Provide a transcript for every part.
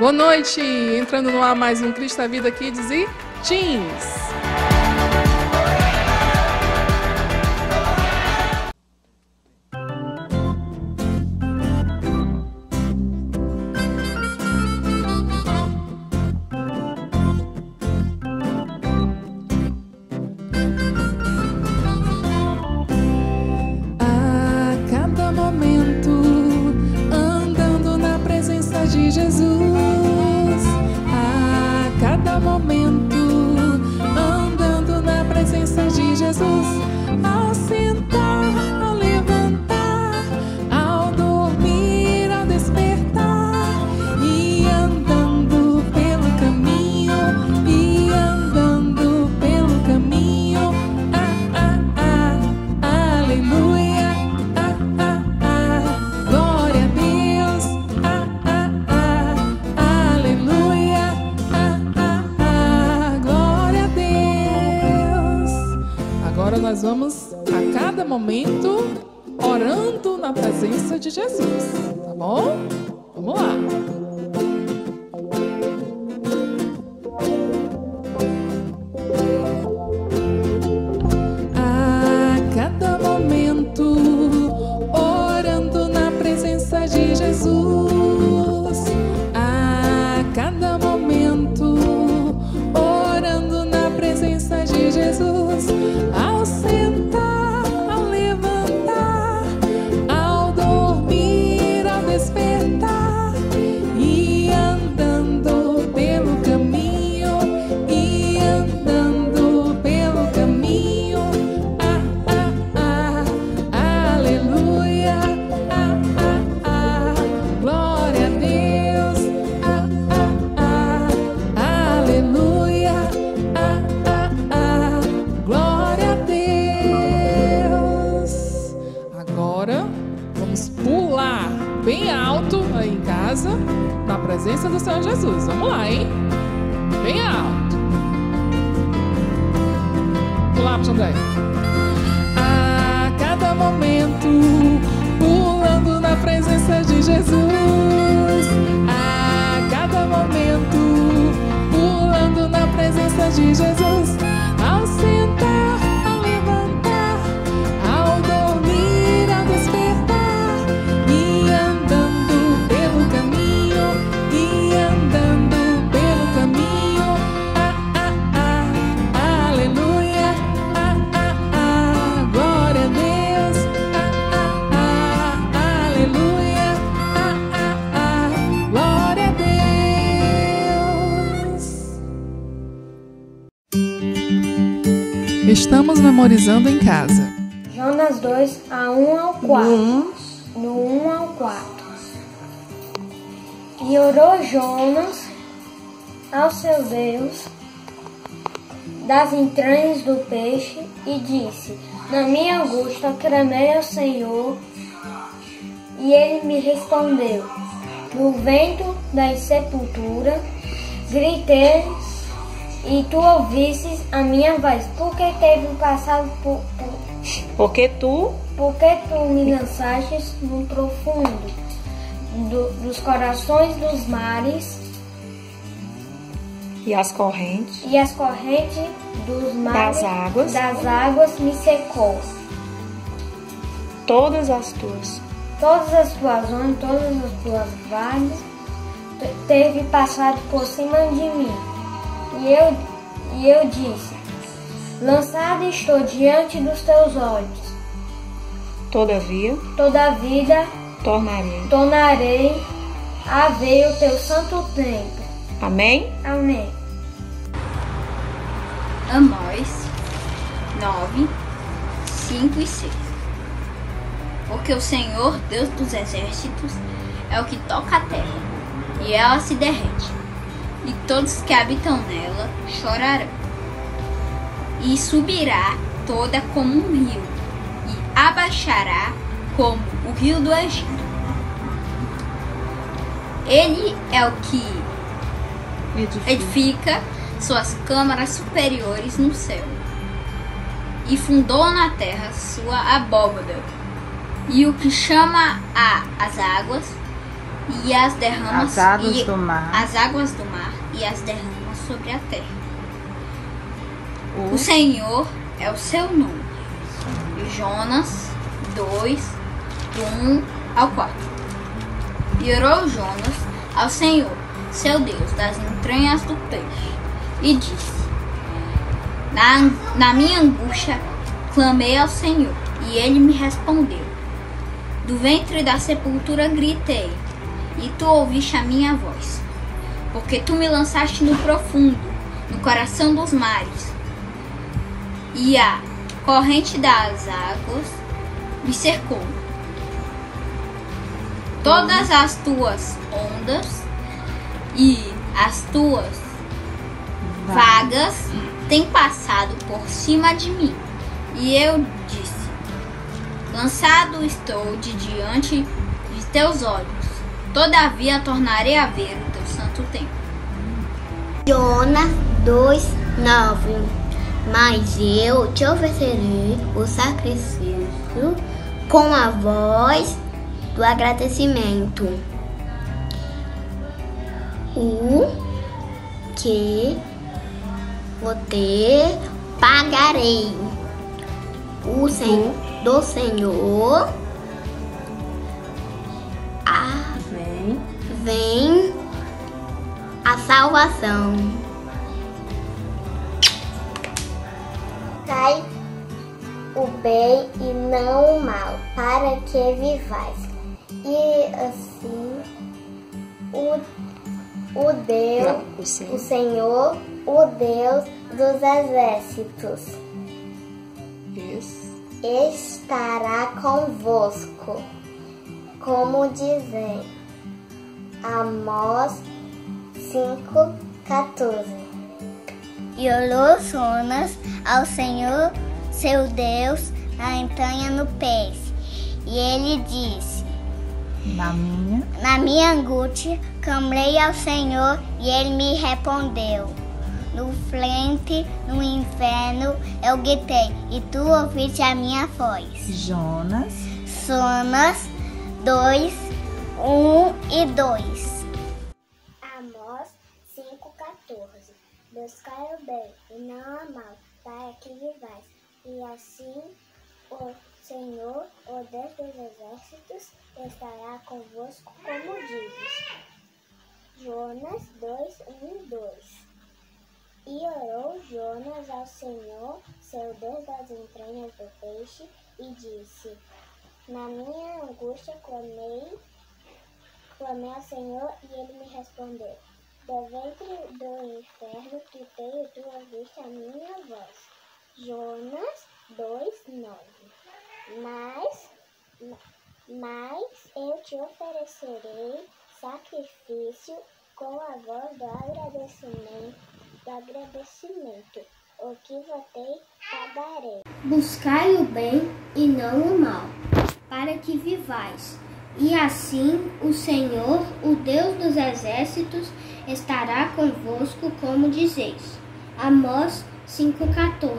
Boa noite, entrando no ar mais um Cristo a Vida Kids e Teens. Ao sentar, ao levantar, ao dormir, ao despertar, e andando pelo caminho, aleluia, glória a Deus, aleluia, glória a Deus. Agora nós vamos a cada momento orando na presença de Jesus, tá bom? Vamos lá. A cada momento orando na presença de Jesus. A cada momento orando na presença de Jesus. Ao sentar, ao levantar, ao dormir, ao despertar, e andando pelo caminho, aleluia, glória a Deus, aleluia, glória a Deus. Agora vamos pular bem alto aí em casa, na presença do Senhor Jesus. Vamos lá, hein? Bem alto. Pular, André. A cada momento pulando na presença de Jesus. A cada momento pulando na presença de Jesus. Ao sentar, ao levantar, ao dormir, ao despertar, e andando pelo caminho, aleluia, glória a Deus, aleluia, glória a Deus. Estamos memorizando em casa. Jonas 2, A1 ao 4. No 1 ao 4. E orou Jonas ao seu Deus das entranhas do peixe e disse: na minha angústia clamei ao Senhor, e ele me respondeu. No vento da sepultura gritei, e tu ouvistes a minha voz. Porque teve passado Porque tu me lançastes no profundo dos corações dos mares, e as correntes dos mares das águas me secou. Todas as tuas ondas, todas as tuas vagas teve passado por cima de mim. E eu disse: lançado estou diante dos teus olhos. Todavia tornarei a ver o teu santo templo. Amém? Amém. Amós 9, 5 e 6. Porque o Senhor, Deus dos exércitos, é o que toca a terra, e ela se derrete, e todos que habitam nela chorarão. E subirá toda como um rio, e abaixará como o rio do Egito. Ele é o que edifica suas câmaras superiores no céu, e fundou na terra sua abóbada, e o que chama as águas, e as derramas As águas do mar. as águas do mar e as derramas sobre a terra. O Senhor é o seu nome. Jonas 2, do 1 ao 4. E orou Jonas ao Senhor, seu Deus, das entranhas do peixe, e disse: Na minha angústia clamei ao Senhor, e ele me respondeu. Do ventre da sepultura gritei, e tu ouviste a minha voz. Porque tu me lançaste no profundo, no coração dos mares, e a corrente das águas me cercou. Todas as tuas ondas e as tuas vagas têm passado por cima de mim. E eu disse: lançado estou de diante de teus olhos. Todavia tornarei a ver o teu santo templo. Jonas 2:9. Mas eu te oferecerei o sacrifício com a voz do agradecimento. O que te pagarei. Do Senhor vem a salvação. Buscai o bem e não o mal, para que vivais. E assim o Senhor, o Deus dos exércitos, estará convosco, como dizem Amós 5:14. E orou Jonas ao Senhor, seu Deus, na entranha no peixe. E ele disse: Na minha angústia, clamei ao Senhor, e ele me respondeu. No ventre, no inferno, eu gritei, e tu ouviste a minha voz. Jonas 2, 1 e 2. Amós 5:14. Buscai o bem e não o mal, para que vivais. E assim o Senhor, o Deus dos exércitos, estará convosco, como dizes. Jonas 2:1 e 2. E orou Jonas ao Senhor, seu Deus das entranhas do peixe, e disse: Na minha angústia clamei ao Senhor, e ele me respondeu. Do ventre do inferno gritei, e tu ouviste a minha voz. Jonas 2:9. Mas eu te oferecerei sacrifício com a voz do agradecimento. O que votei, pagarei. Buscai o bem e não o mal, para que vivais. E assim o Senhor, o Deus dos exércitos, estará convosco, como dizeis. Amós 5:14.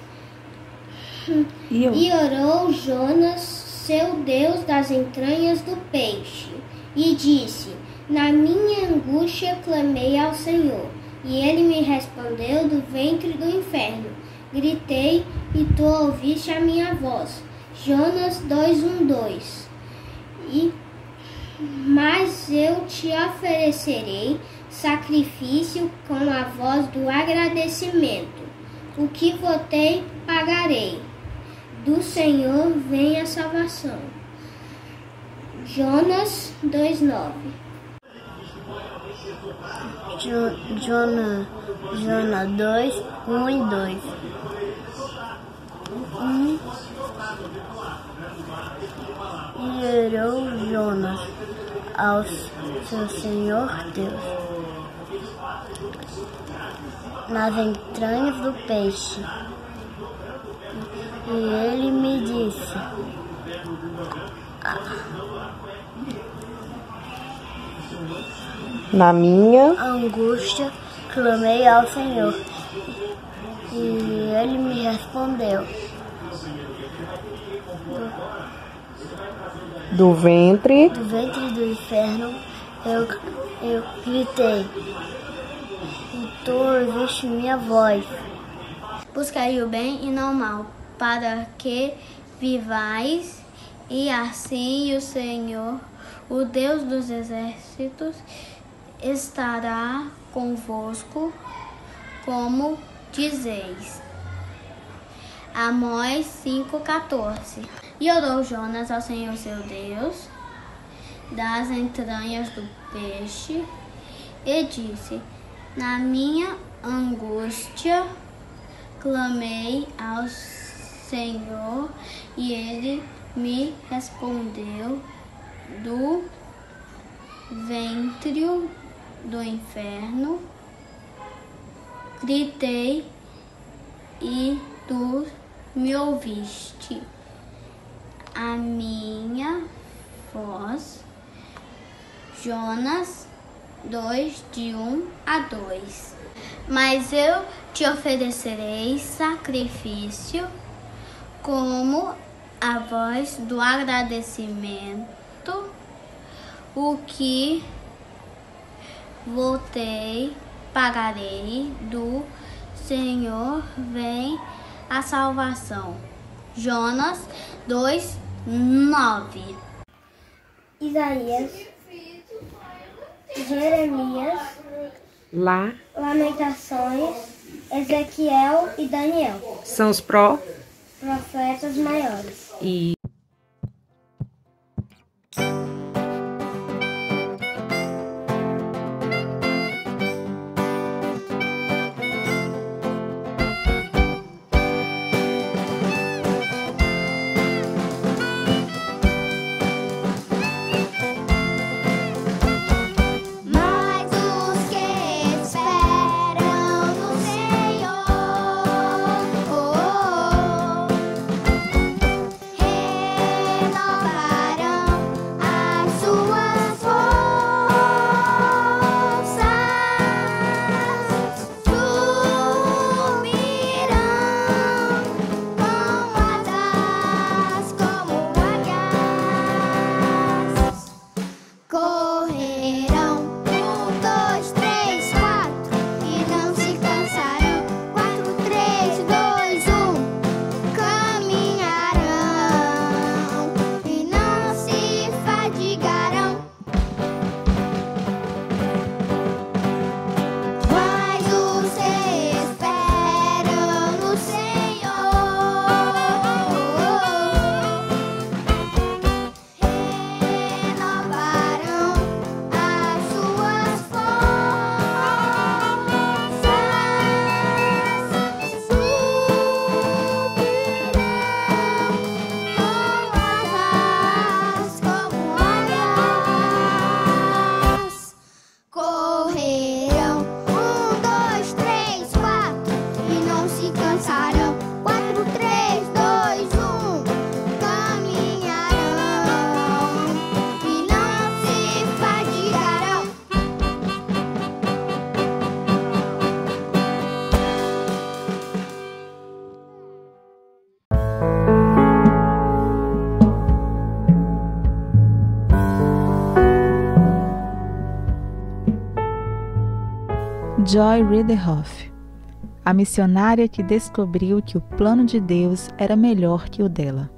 E orou Jonas, seu Deus, das entranhas do peixe, e disse: Na minha angústia clamei ao Senhor, e ele me respondeu do ventre do inferno. Gritei, e tu ouviste a minha voz. Jonas 2:1-2. Mas eu te oferecerei sacrifício com a voz do agradecimento. O que votei, pagarei. Do Senhor vem a salvação. Jonas 2:9. Jonas 2:1 e 2. E orou Jonas ao seu Senhor Deus nas entranhas do peixe. E ele me disse: Na minha angústia clamei ao Senhor, e ele me respondeu. do ventre Do ventre do inferno Eu gritei, e tu ouviste minha voz. Buscai o bem e não o mal, para que vivais, e assim o Senhor, o Deus dos exércitos, estará convosco, como dizeis. Amós 5,14. E orou Jonas ao Senhor seu Deus, das entranhas do peixe, e disse: na minha angústia clamei ao Senhor, e ele me respondeu do ventre do inferno. Gritei e tu me ouviste a minha voz. Jonas 2, de 1 a 2. Mas eu te oferecerei sacrifício como a voz do agradecimento, o que voltei, pagarei, do Senhor vem a salvação. Jonas 2, 9. Isaías, Jeremias, Lamentações, Ezequiel e Daniel. São os profetas maiores. E Joy Riederhoff, a missionária que descobriu que o plano de Deus era melhor que o dela.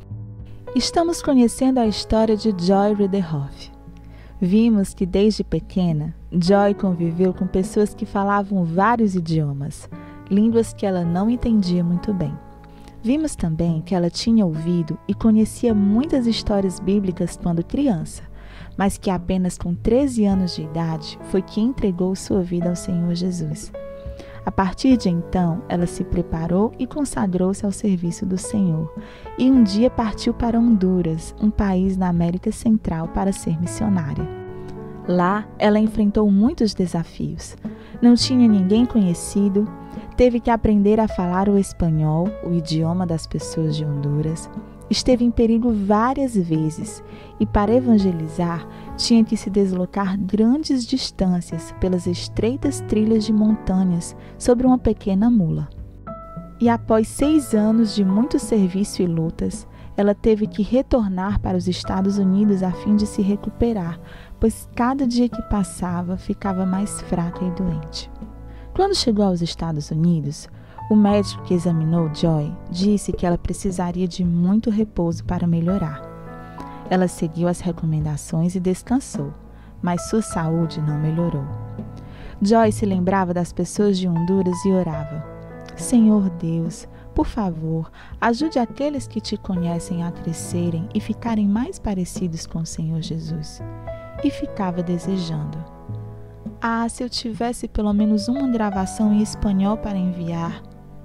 Estamos conhecendo a história de Joy Riederhoff. Vimos que desde pequena, Joy conviveu com pessoas que falavam vários idiomas, línguas que ela não entendia muito bem. Vimos também que ela tinha ouvido e conhecia muitas histórias bíblicas quando criança, mas que apenas com 13 anos de idade foi que entregou sua vida ao Senhor Jesus. A partir de então, ela se preparou e consagrou-se ao serviço do Senhor, e um dia partiu para Honduras, um país na América Central, para ser missionária. Lá, ela enfrentou muitos desafios. Não tinha ninguém conhecido, teve que aprender a falar o espanhol, o idioma das pessoas de Honduras. Esteve em perigo várias vezes e, para evangelizar, tinha que se deslocar grandes distâncias pelas estreitas trilhas de montanhas sobre uma pequena mula. E após 6 anos de muito serviço e lutas, ela teve que retornar para os Estados Unidos a fim de se recuperar, pois cada dia que passava ficava mais fraca e doente. Quando chegou aos Estados Unidos, o médico que examinou Joy disse que ela precisaria de muito repouso para melhorar. Ela seguiu as recomendações e descansou, mas sua saúde não melhorou. Joy se lembrava das pessoas de Honduras e orava: Senhor Deus, por favor, ajude aqueles que te conhecem a crescerem e ficarem mais parecidos com o Senhor Jesus. E ficava desejando: se eu tivesse pelo menos uma gravação em espanhol para enviar.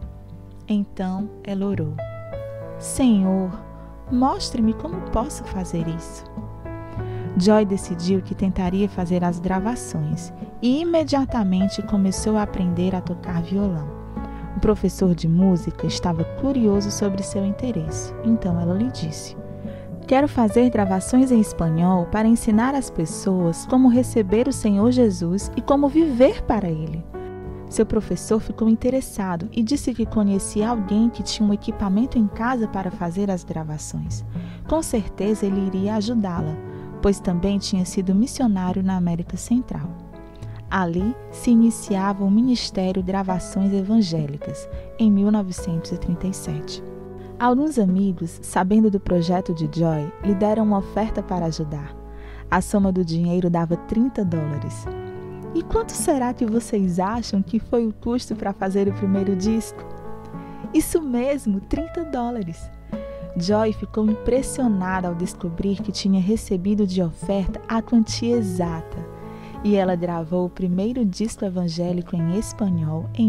Então ela orou: Senhor, mostre-me como posso fazer isso. Joy decidiu que tentaria fazer as gravações e imediatamente começou a aprender a tocar violão. O professor de música estava curioso sobre seu interesse, então ela lhe disse: Quero fazer gravações em espanhol para ensinar às pessoas como receber o Senhor Jesus e como viver para Ele. Seu professor ficou interessado e disse que conhecia alguém que tinha um equipamento em casa para fazer as gravações. Com certeza ele iria ajudá-la, pois também tinha sido missionário na América Central. Ali se iniciava o Ministério Gravações Evangélicas, em 1937. Alguns amigos, sabendo do projeto de Joy, lhe deram uma oferta para ajudar. A soma do dinheiro dava $30. E quanto será que vocês acham que foi o custo para fazer o primeiro disco? Isso mesmo, $30. Joy ficou impressionada ao descobrir que tinha recebido de oferta a quantia exata, e ela gravou o primeiro disco evangélico em espanhol em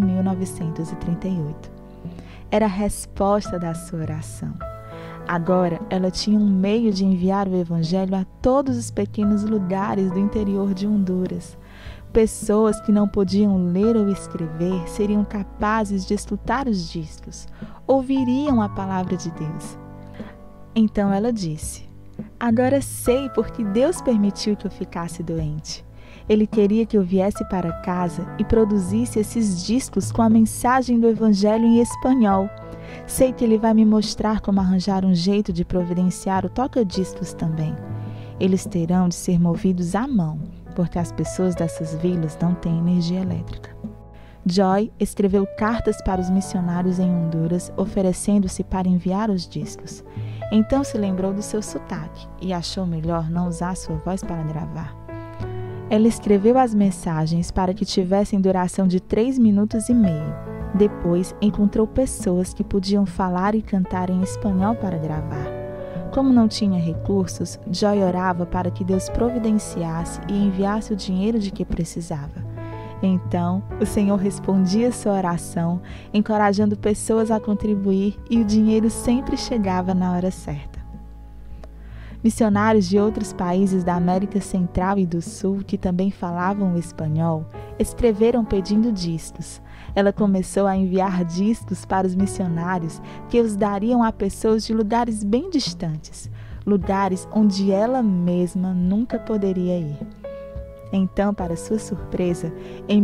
1938. Era a resposta da sua oração. Agora ela tinha um meio de enviar o evangelho a todos os pequenos lugares do interior de Honduras. Pessoas que não podiam ler ou escrever seriam capazes de escutar os discos, ouviriam a palavra de Deus. Então ela disse: Agora sei porque Deus permitiu que eu ficasse doente. Ele queria que eu viesse para casa e produzisse esses discos com a mensagem do Evangelho em espanhol. Sei que Ele vai me mostrar como arranjar um jeito de providenciar o toca-discos também. Eles terão de ser movidos à mão, porque as pessoas dessas vilas não têm energia elétrica. Joy escreveu cartas para os missionários em Honduras, oferecendo-se para enviar os discos. Então se lembrou do seu sotaque e achou melhor não usar sua voz para gravar. Ela escreveu as mensagens para que tivessem duração de 3 minutos e meio. Depois, encontrou pessoas que podiam falar e cantar em espanhol para gravar. Como não tinha recursos, Joy orava para que Deus providenciasse e enviasse o dinheiro de que precisava. Então, o Senhor respondia sua oração, encorajando pessoas a contribuir, e o dinheiro sempre chegava na hora certa. Missionários de outros países da América Central e do Sul, que também falavam o espanhol, escreveram pedindo discos. Ela começou a enviar discos para os missionários, que os dariam a pessoas de lugares bem distantes, lugares onde ela mesma nunca poderia ir. Então, para sua surpresa, em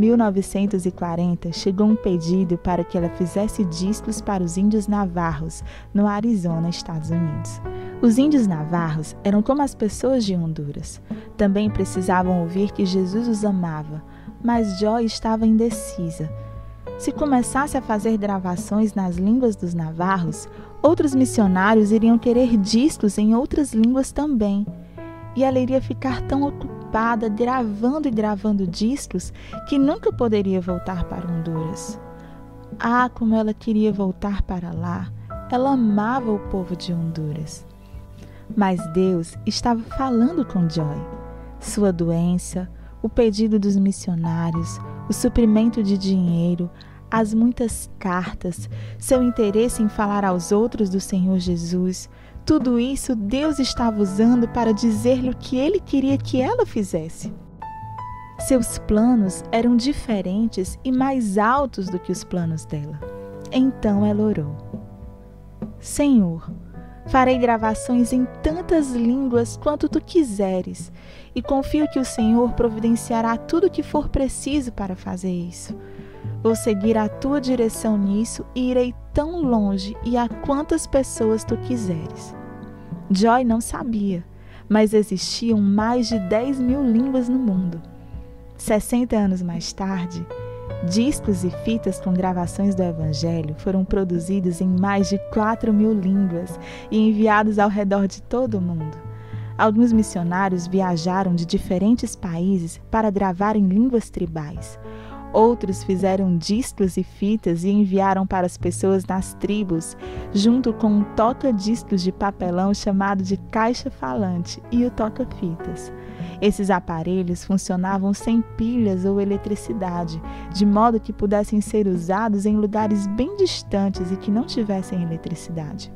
1940 chegou um pedido para que ela fizesse discos para os índios navarros, no Arizona, Estados Unidos. Os índios navarros eram como as pessoas de Honduras. Também precisavam ouvir que Jesus os amava, mas Joy estava indecisa. Se começasse a fazer gravações nas línguas dos navarros, outros missionários iriam querer discos em outras línguas também. E ela iria ficar tão ocupada gravando e gravando discos que nunca poderia voltar para Honduras. Como ela queria voltar para lá! Ela amava o povo de Honduras. Mas Deus estava falando com Joy. Sua doença, o pedido dos missionários, o suprimento de dinheiro, as muitas cartas, seu interesse em falar aos outros do Senhor Jesus, tudo isso Deus estava usando para dizer-lhe o que Ele queria que ela fizesse. Seus planos eram diferentes e mais altos do que os planos dela. Então ela orou: Senhor, farei gravações em tantas línguas quanto Tu quiseres, e confio que o Senhor providenciará tudo o que for preciso para fazer isso. Vou seguir a Tua direção nisso e irei tão longe e a quantas pessoas Tu quiseres. Joy não sabia, mas existiam mais de 10.000 línguas no mundo. 60 anos mais tarde, discos e fitas com gravações do Evangelho foram produzidos em mais de 4.000 línguas e enviados ao redor de todo o mundo. Alguns missionários viajaram de diferentes países para gravar em línguas tribais. Outros fizeram discos e fitas e enviaram para as pessoas nas tribos, junto com um toca-discos de papelão chamado de caixa falante e o toca-fitas. Esses aparelhos funcionavam sem pilhas ou eletricidade, de modo que pudessem ser usados em lugares bem distantes e que não tivessem eletricidade.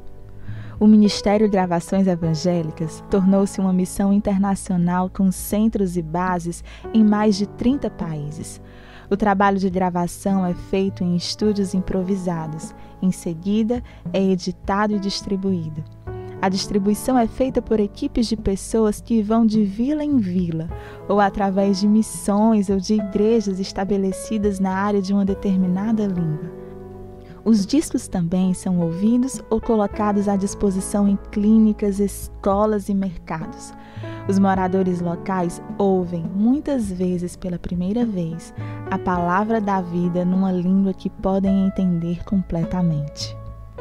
O Ministério de Gravações Evangélicas tornou-se uma missão internacional com centros e bases em mais de 30 países. O trabalho de gravação é feito em estúdios improvisados. Em seguida, é editado e distribuído. A distribuição é feita por equipes de pessoas que vão de vila em vila, ou através de missões ou de igrejas estabelecidas na área de uma determinada língua. Os discos também são ouvidos ou colocados à disposição em clínicas, escolas e mercados. Os moradores locais ouvem, muitas vezes pela primeira vez, a palavra da vida numa língua que podem entender completamente.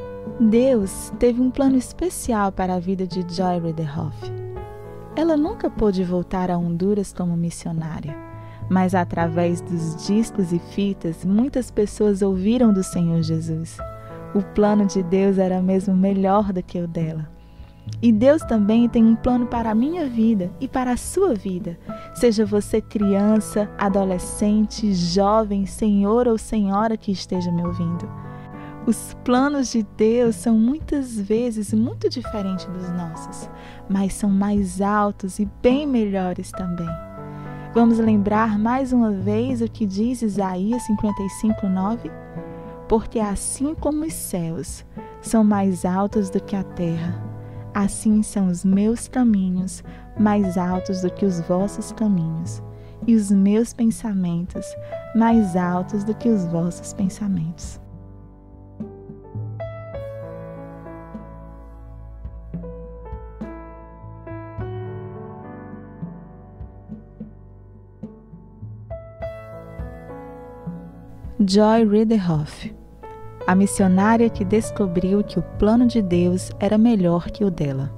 Deus teve um plano especial para a vida de Joy Rederhoff. Ela nunca pôde voltar a Honduras como missionária, mas através dos discos e fitas, muitas pessoas ouviram do Senhor Jesus. O plano de Deus era mesmo melhor do que o dela. E Deus também tem um plano para a minha vida e para a sua vida. Seja você criança, adolescente, jovem, senhor ou senhora que esteja me ouvindo. Os planos de Deus são muitas vezes muito diferentes dos nossos, mas são mais altos e bem melhores também. Vamos lembrar mais uma vez o que diz Isaías 55:9? Porque assim como os céus são mais altos do que a terra, assim são os meus caminhos mais altos do que os vossos caminhos, e os meus pensamentos mais altos do que os vossos pensamentos. Joy Rederhoff, a missionária que descobriu que o plano de Deus era melhor que o dela.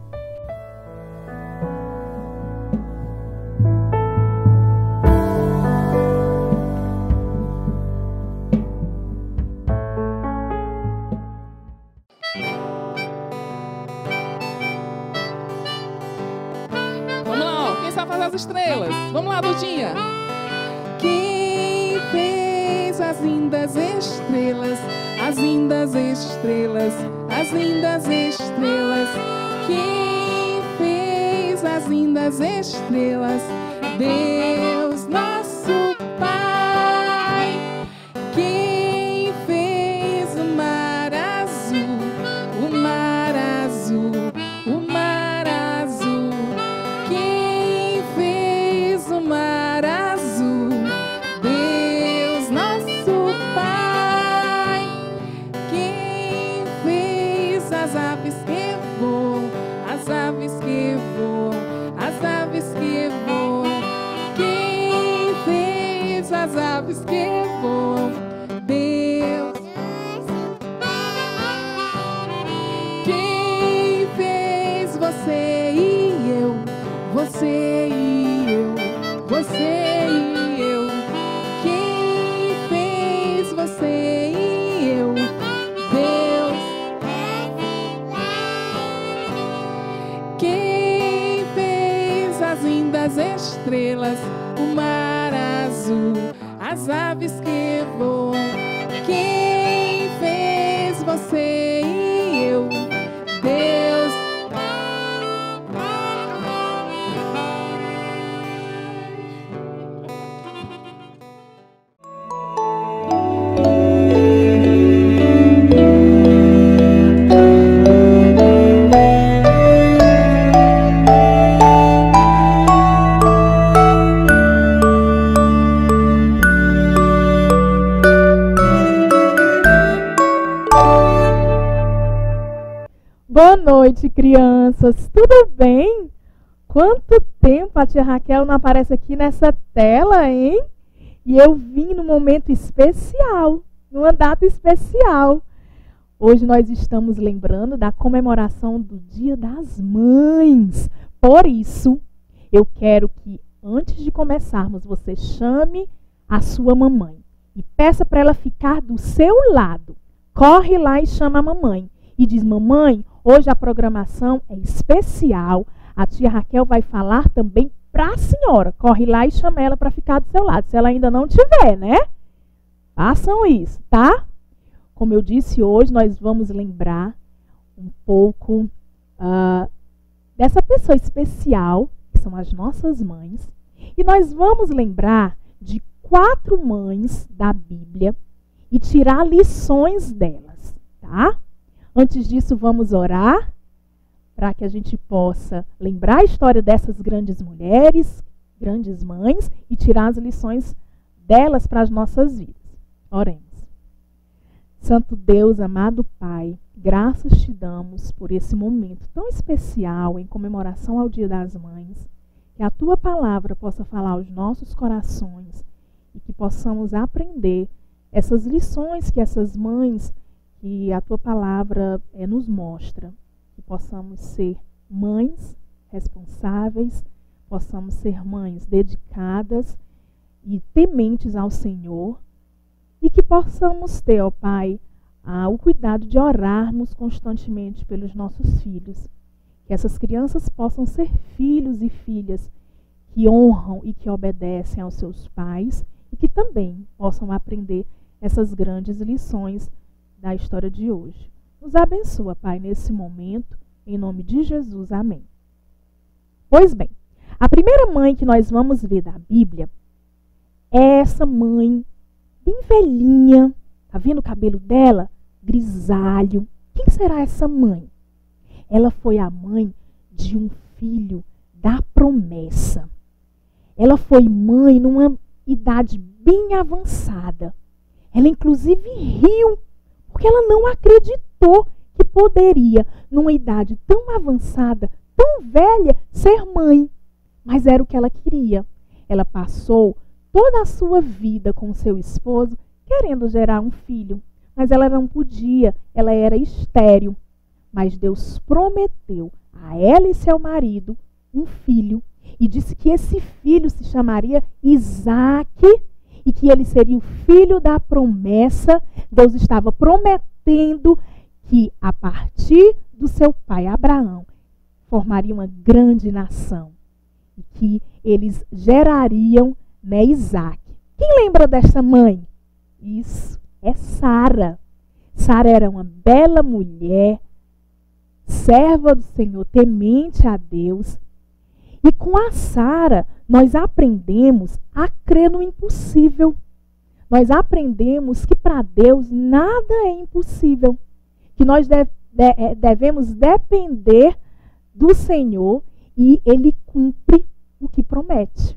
Vamos lá, quem sabe fazer as estrelas? Vamos lá, Dudinha. Quem fez as lindas estrelas, as lindas estrelas, as lindas estrelas? Quem fez as lindas estrelas? Deus, nosso Pai. Quem fez o mar azul, o mar azul, o mar azul? Quem fez o mar azul? Deus, nosso Pai. Quem fez as aves que voam, as aves que voam, as aves que voam? Quem fez as aves que voam? Deus. Quem fez você e eu, você e eu, você e eu? Quem fez você e eu? Deus. Quem fez as lindas estrelas, o mar azul, as aves que voam? Quem fez você e eu? Deus. noite, crianças. Tudo bem? Quanto tempo a tia Raquel não aparece aqui nessa tela, hein? E eu vim num momento especial, numa data especial. Hoje nós estamos lembrando da comemoração do Dia das Mães. Por isso, eu quero que, antes de começarmos, você chame a sua mamãe e peça para ela ficar do seu lado. Corre lá e chama a mamãe. E diz: mamãe, hoje a programação é especial. A tia Raquel vai falar também para a senhora. Corre lá e chama ela para ficar do seu lado, se ela ainda não tiver, né? Façam isso, tá? Como eu disse, hoje nós vamos lembrar um pouco dessa pessoa especial, que são as nossas mães. E nós vamos lembrar de 4 mães da Bíblia e tirar lições delas, tá? Antes disso, vamos orar para que a gente possa lembrar a história dessas grandes mulheres, grandes mães, e tirar as lições delas para as nossas vidas. Oremos. Santo Deus, amado Pai, graças te damos por esse momento tão especial em comemoração ao Dia das Mães, que a Tua palavra possa falar aos nossos corações e que possamos aprender essas lições que essas mães, que a Tua palavra nos mostra, que possamos ser mães responsáveis, possamos ser mães dedicadas e tementes ao Senhor, e que possamos ter, ó Pai, o cuidado de orarmos constantemente pelos nossos filhos. Que essas crianças possam ser filhos e filhas que honram e que obedecem aos seus pais e que também possam aprender essas grandes lições da história de hoje. Nos abençoa, Pai, nesse momento, em nome de Jesus. Amém. Pois bem, a primeira mãe que nós vamos ver da Bíblia é essa mãe bem velhinha. Tá vendo o cabelo dela? Grisalho. Quem será essa mãe? Ela foi a mãe de um filho da promessa. Ela foi mãe numa idade bem avançada. Ela inclusive riu, porque ela não acreditou que poderia, numa idade tão avançada, tão velha, ser mãe. Mas era o que ela queria. Ela passou toda a sua vida com seu esposo querendo gerar um filho, mas ela não podia, ela era estéril. Mas Deus prometeu a ela e seu marido um filho e disse que esse filho se chamaria Isaque e que ele seria o filho da promessa. Deus estava prometendo que a partir do seu pai Abraão formaria uma grande nação e que eles gerariam Isaque. Quem lembra dessa mãe? Isso, é Sara. Sara era uma bela mulher, serva do Senhor, temente a Deus. E com a Sara, nós aprendemos a crer no impossível. Nós aprendemos que para Deus nada é impossível. Que nós devemos depender do Senhor e Ele cumpre o que promete.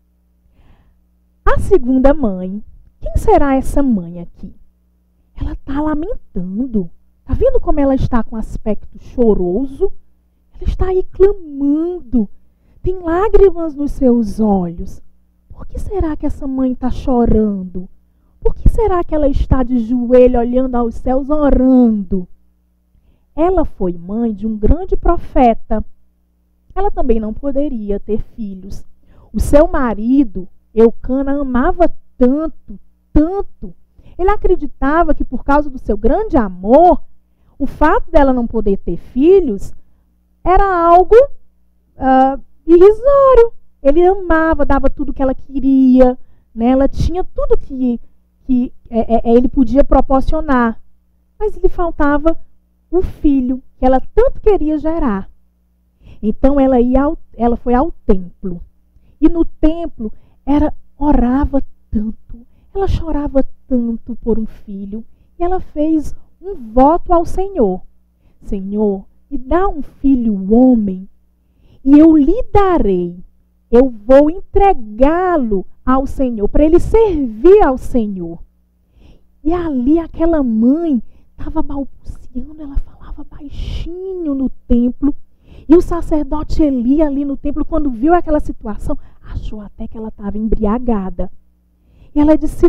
A segunda mãe, quem será essa mãe aqui? Ela está lamentando. Está vendo como ela está com aspecto choroso? Ela está aí clamando. Tem lágrimas nos seus olhos. Por que será que essa mãe está chorando? Por que será que ela está de joelho olhando aos céus orando? Ela foi mãe de um grande profeta. Ela também não poderia ter filhos. O seu marido, Eucana, amava tanto, tanto. Ele acreditava que por causa do seu grande amor, o fato dela não poder ter filhos era algo irrisório. Ele amava, dava tudo que ela queria, né? Ela tinha tudo que ele podia proporcionar. Mas lhe faltava o filho que ela tanto queria gerar. Então ela foi ao templo. E no templo ela orava tanto, ela chorava tanto por um filho. E ela fez um voto ao Senhor. Senhor, me dá um filho homem e eu lhe darei. Eu vou entregá-lo ao Senhor, para ele servir ao Senhor. E ali aquela mãe estava balbuciando, ela falava falava baixinho no templo. E o sacerdote Eli ali no templo, quando viu aquela situação, achou até que ela estava embriagada. E ela disse,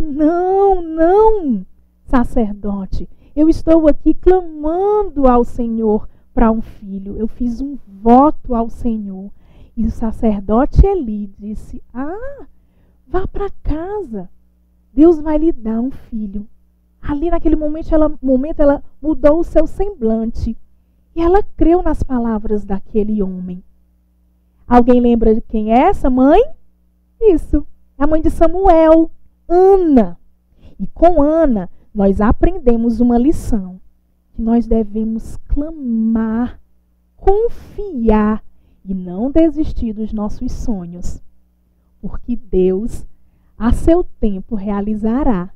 não, sacerdote, eu estou aqui clamando ao Senhor para um filho. Eu fiz um voto ao Senhor. E o sacerdote Eli disse, vá para casa. Deus vai lhe dar um filho. Ali naquele momento ela mudou o seu semblante. E ela creu nas palavras daquele homem. Alguém lembra de quem é essa mãe? Isso, a mãe de Samuel, Ana. E com Ana, nós aprendemos uma lição. Que nós devemos clamar, confiar e não desistir dos nossos sonhos. Porque Deus, a seu tempo, realizará.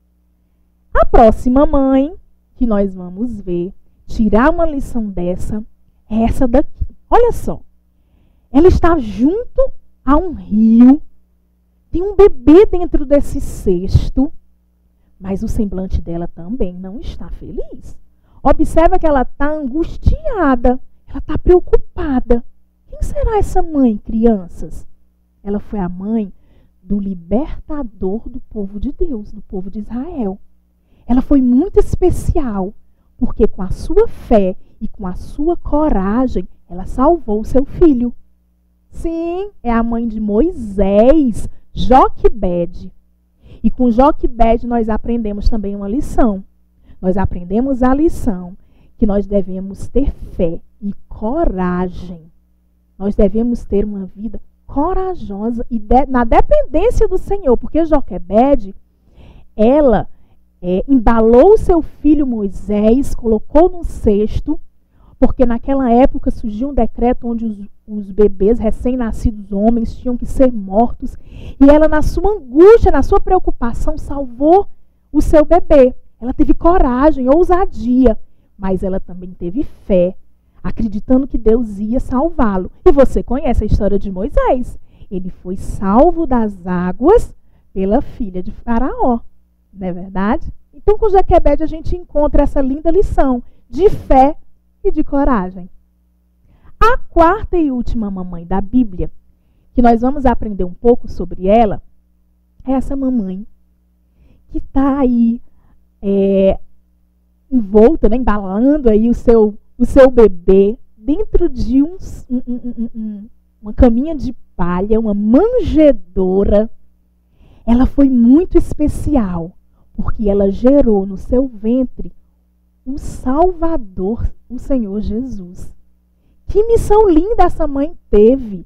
A próxima mãe que nós vamos ver, tirar uma lição dessa, é essa daqui. Olha só. Ela está junto a um rio. Tem um bebê dentro desse cesto. Mas o semblante dela também não está feliz. Observa que ela está angustiada. Ela está preocupada. Quem será essa mãe, crianças? Ela foi a mãe do libertador do povo de Deus, do povo de Israel. Ela foi muito especial. Porque com a sua fé e com a sua coragem, ela salvou o seu filho. Sim, é a mãe de Moisés, Joquebede. E com Joquebede nós aprendemos também uma lição. Nós aprendemos a lição que nós devemos ter fé e coragem. Nós devemos ter uma vida corajosa e na dependência do Senhor. Porque Joquebede, ela embalou o seu filho Moisés, colocou num cesto, porque naquela época surgiu um decreto onde os bebês recém-nascidos homens tinham que ser mortos. E ela, na sua angústia, na sua preocupação, salvou o seu bebê. Ela teve coragem, ousadia, mas ela também teve fé, acreditando que Deus ia salvá-lo. E você conhece a história de Moisés. Ele foi salvo das águas pela filha de Faraó. Não é verdade? Então, com Joquebede, a gente encontra essa linda lição de fé e de coragem. A quarta e última mamãe da Bíblia, que nós vamos aprender um pouco sobre ela, é essa mamãe que está aí envolta, né, embalando aí o seu bebê dentro de uma caminha de palha, uma manjedoura. Ela foi muito especial, porque ela gerou no seu ventre o Salvador, o Senhor Jesus. Que missão linda essa mãe teve,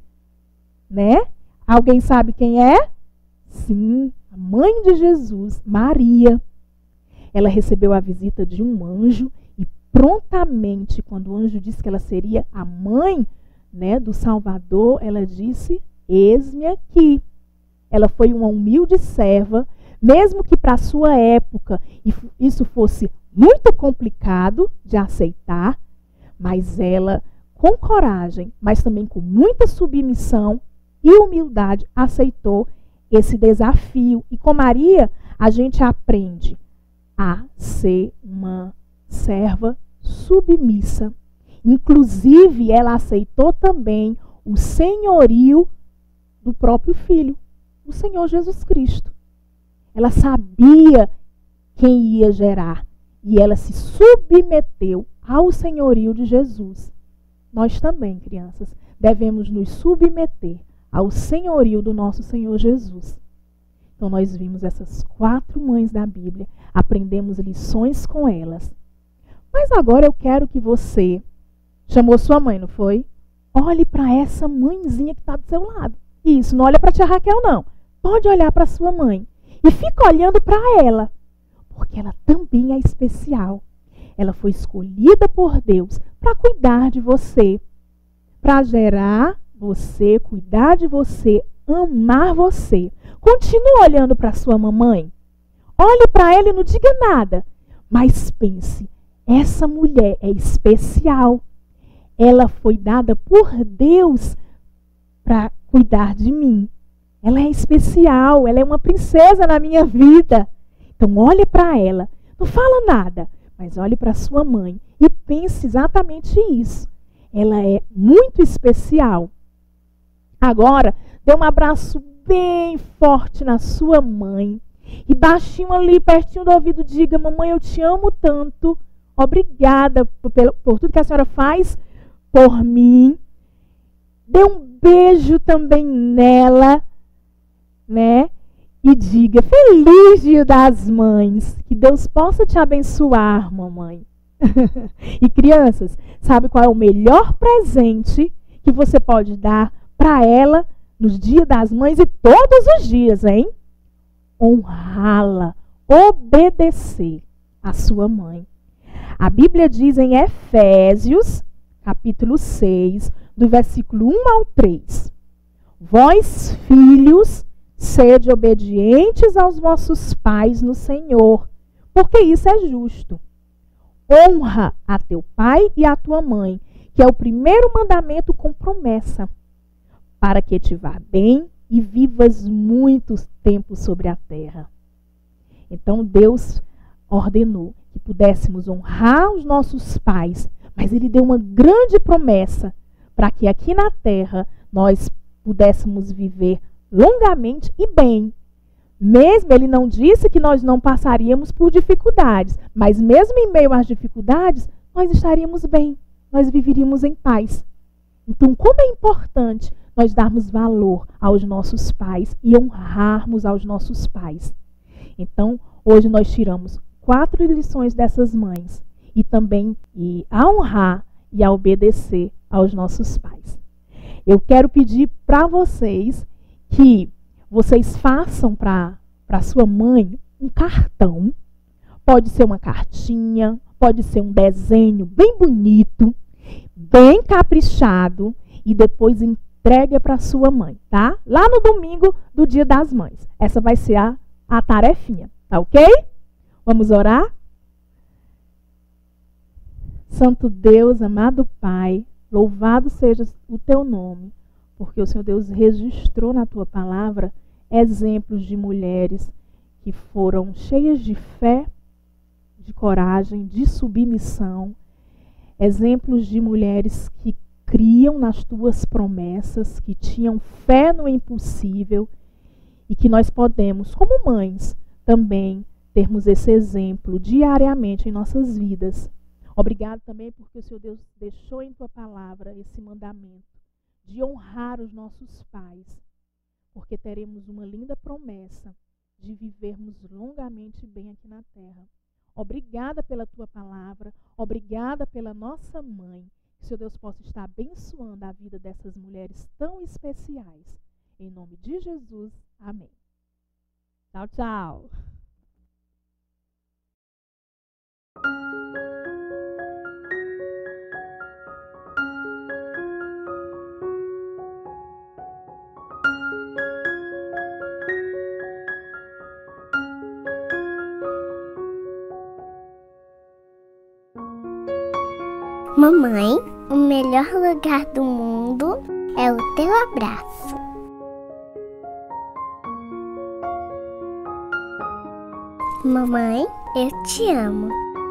né? Alguém sabe quem é? Sim, a mãe de Jesus, Maria. Ela recebeu a visita de um anjo e prontamente, quando o anjo disse que ela seria a mãe, né, do Salvador, ela disse, eis-me aqui. Ela foi uma humilde serva, mesmo que para a sua época isso fosse muito complicado de aceitar, mas ela, com coragem, mas também com muita submissão e humildade, aceitou esse desafio. E com Maria, a gente aprende a ser uma serva submissa. Inclusive, ela aceitou também o senhorio do próprio Filho, o Senhor Jesus Cristo. Ela sabia quem ia gerar e ela se submeteu ao senhorio de Jesus. Nós também, crianças, devemos nos submeter ao senhorio do nosso Senhor Jesus. Então, nós vimos essas 4 mães da Bíblia, aprendemos lições com elas. Mas agora eu quero que você, chamou sua mãe, não foi? Olhe para essa mãezinha que está do seu lado. Isso, não olha para a tia Raquel, não. Pode olhar para sua mãe. E fica olhando para ela, porque ela também é especial. Ela foi escolhida por Deus para cuidar de você, para gerar você, cuidar de você, amar você. Continue olhando para sua mamãe. Olhe para ela e não diga nada. Mas pense, essa mulher é especial. Ela foi dada por Deus para cuidar de mim. Ela é especial, ela é uma princesa na minha vida. Então olhe para ela, não fala nada, mas olhe para sua mãe e pense exatamente isso. Ela é muito especial. Agora, dê um abraço bem forte na sua mãe. E baixinho ali, pertinho do ouvido, diga: mamãe, eu te amo tanto. Obrigada por tudo que a senhora faz por mim. Dê um beijo também nela, né? E diga: feliz Dia das Mães. Que Deus possa te abençoar, mamãe. E crianças, sabe qual é o melhor presente que você pode dar para ela nos Dias das Mães e todos os dias, hein? Honrá-la, obedecer a sua mãe. A Bíblia diz em Efésios, capítulo 6, do versículo 1 ao 3. Vós, filhos, sede obedientes aos vossos pais no Senhor, porque isso é justo. Honra a teu pai e a tua mãe, que é o primeiro mandamento com promessa, para que te vá bem e vivas muitos tempos sobre a terra. Então Deus ordenou que pudéssemos honrar os nossos pais, mas Ele deu uma grande promessa para que aqui na terra nós pudéssemos viver longamente e bem. Mesmo Ele não disse que nós não passaríamos por dificuldades, mas mesmo em meio às dificuldades, nós estaríamos bem, nós viveríamos em paz. Então, como é importante nós darmos valor aos nossos pais e honrarmos aos nossos pais. Então, hoje nós tiramos 4 lições dessas mães e também a honrar e a obedecer aos nossos pais. Eu quero pedir para vocês que vocês façam para sua mãe um cartão. Pode ser uma cartinha, pode ser um desenho bem bonito, bem caprichado, e depois entregue para sua mãe, tá? Lá no domingo do Dia das Mães. Essa vai ser a tarefinha, tá ok? Vamos orar? Santo Deus, amado Pai, louvado seja o teu nome, porque o Senhor Deus registrou na tua palavra exemplos de mulheres que foram cheias de fé, de coragem, de submissão, exemplos de mulheres que criam nas tuas promessas, que tinham fé no impossível e que nós podemos, como mães, também termos esse exemplo diariamente em nossas vidas. Obrigado também porque o Senhor Deus deixou em tua palavra esse mandamento de honrar os nossos pais, porque teremos uma linda promessa de vivermos longamente bem aqui na terra. Obrigada pela tua palavra, obrigada pela nossa mãe. Que o Senhor Deus possa estar abençoando a vida dessas mulheres tão especiais. Em nome de Jesus, amém. Tchau, tchau. Mamãe, o melhor lugar do mundo é o teu abraço. Mamãe, eu te amo.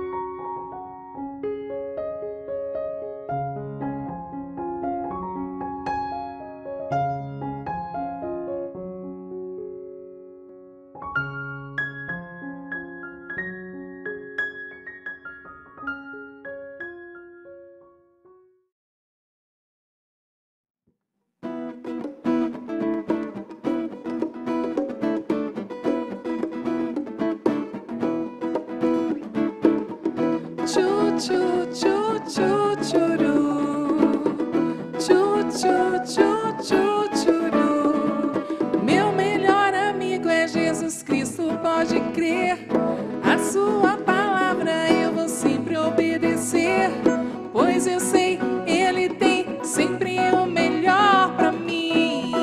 Meu melhor amigo é Jesus Cristo, pode crer. A sua palavra eu vou sempre obedecer, pois eu sei, Ele tem sempre o melhor pra mim.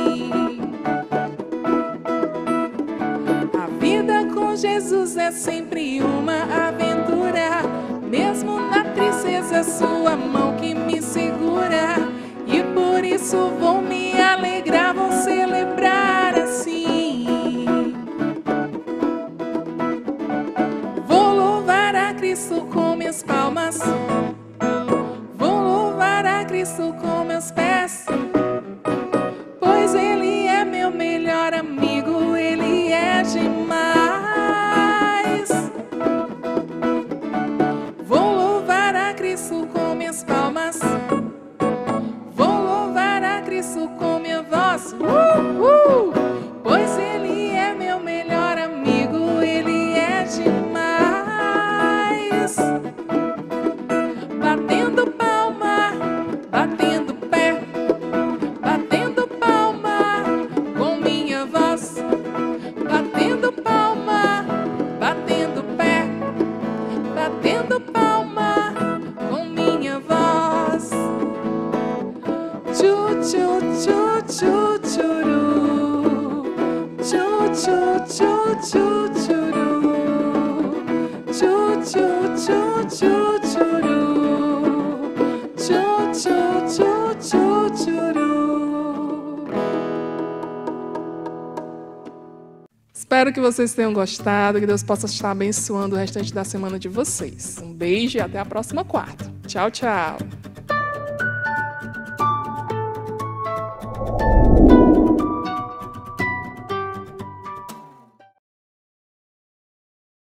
A vida com Jesus é sempre uma aventura, mesmo na tristeza, sua mão que me segura. E por isso vou me alegrar, vou celebrar assim. Vou louvar a Cristo com minhas palmas, com minha voz, pois Ele é meu melhor amigo, Ele é demais. Batendo palma, batendo pé, batendo palma com minha voz, batendo palma, batendo pé, batendo palma com minha voz. Tchu, tchu, tchu, tchu, tchuru. Tchu, tchu, tchu, tchu, tchuru. Tchu, tchu, tchu, tchu, tchuru. Tchu, tchu, tchu, tchu, tchuru. Espero que vocês tenham gostado, que Deus possa estar abençoando o restante da semana de vocês. Um beijo e até a próxima quarta. Tchau, tchau.